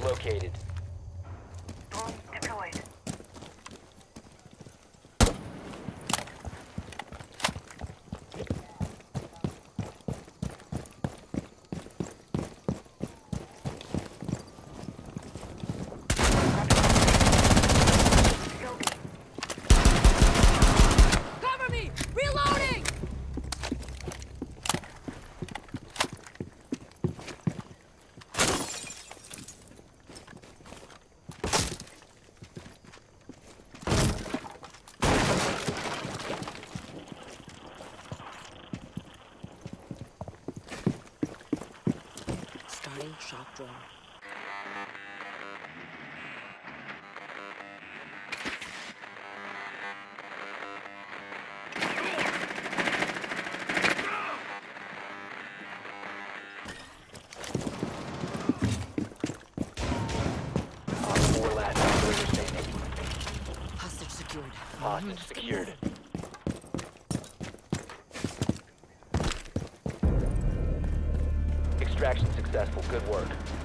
located. Drone deployed. Cover me! Reloading! Starting shock drone. Op 4 last operator standing. Hostage secured. Hostage secured. Extraction successful. Good work.